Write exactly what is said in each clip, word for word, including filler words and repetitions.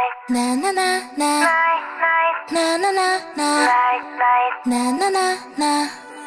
나나나나 나나나나 나나나나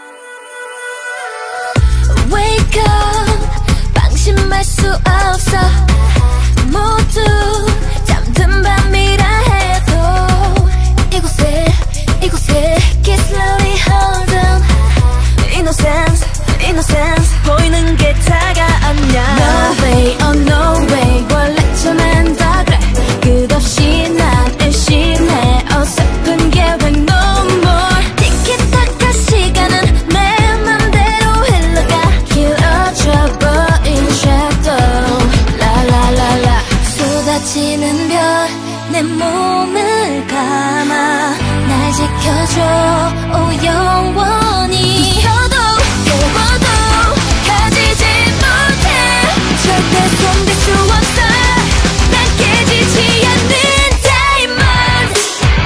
Wake up 방심할 수 없어 모두 잠든 밤이라 해도 이곳에 이곳에 Get slowly hold on Innocence Innocence 보이는 게 다가 아냐 No way oh no way 원래처럼 다 그래 끝없이 난 의심해 어설픈 계획 no more 티키타카 시간은 내 맘대로 흘러가 길어져버린 shadow 라라라라 쏟아지는 별 내 몸을 감아 날 지켜줘 oh 영원히 서도 깨워도 가지지 못해 절대 손댈 수 없어 난 깨지지 않는 diamond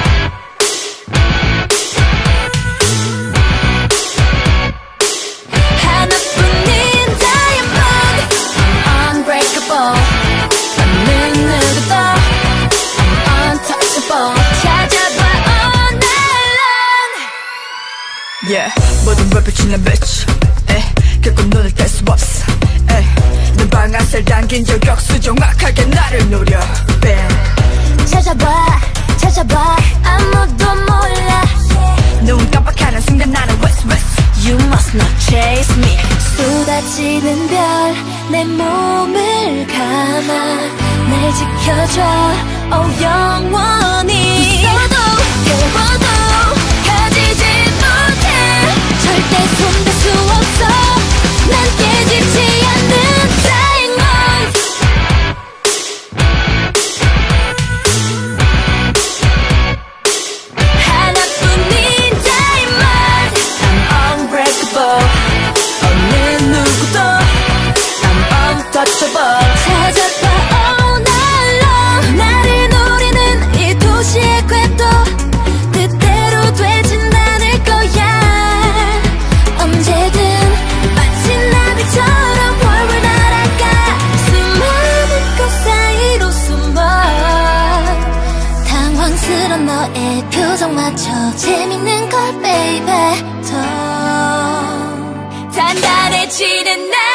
하나뿐인 diamond I'm unbreakable 어느 누구도 I'm untouchable 찾아봐 all night long Yeah 모든 걸 비추는 bitch 에 결국 눈을 뗄 수 없어 에 내 방아쇠 당긴 저격수 정확하게 나를 노려 Bam 찾아봐 찾아봐 아무도 몰라 눈 깜빡하는 순간 나는 west west You must not chase me 쏟아지는 별 내 몸을 감아 날 지켜줘 oh 영원히 서도 깨워도 가지지 못해 절대 손댈 수 없어 난 깨지지 않는 diamond 하나뿐인 diamond I'm unbreakable 어느 누구도 I'm untouchable 찾아봐 all night long 나를 노리는 이 도시의 궤도 뜻대로 되진 않을 거야 언제든 마치 나비처럼 훨훨 날아가 수많은 꽃 사이로 숨어 당황스런 너의 표정 맞춰 재밌는 걸 baby 더 단단해지는 날